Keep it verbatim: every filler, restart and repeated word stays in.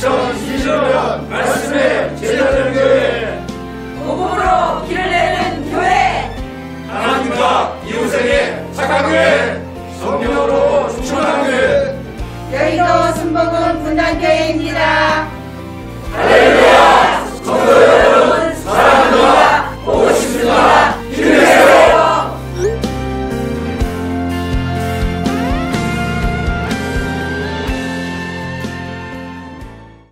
이천이십일 년 말씀의 제자되는 교회, 복음으로 길을 내는 교회, 하나님과 이웃에게 착한 교회, 성령으로 충만한 교회, 여의도 순복음 분당교회입니다.